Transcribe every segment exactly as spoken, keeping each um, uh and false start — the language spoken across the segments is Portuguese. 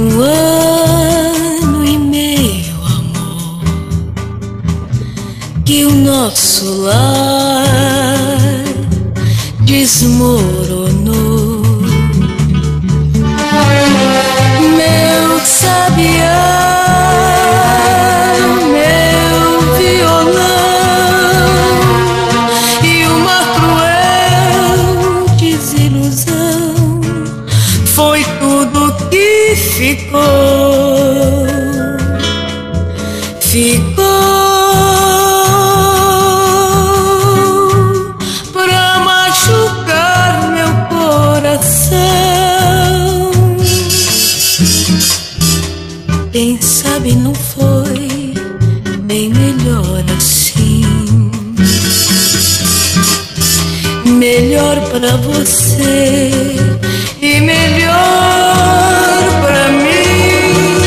um ano e meio, amor, que o nosso lar desmoronou. Meu sabiá, meu violão e uma cruel desilusão foi tudo que ficou, ficou pra machucar meu coração. Quem sabe não foi bem melhor assim, melhor pra você e melhor pra mim.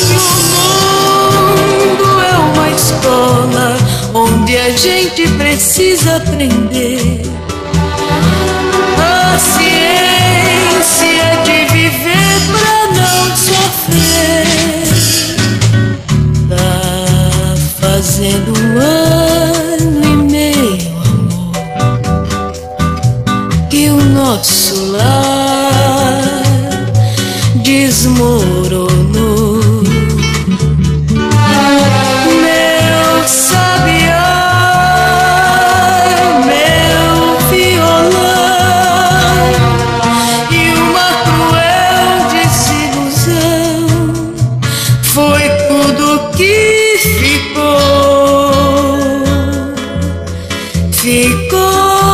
O mundo é uma escola onde a gente precisa aprender a ciência de viver pra não sofrer. Tá fazendo um ano e meio, amor, que o nosso lar desmoronou. Meu sabiá, meu violão e uma cruel desilusão foi tudo que ficou, ficou.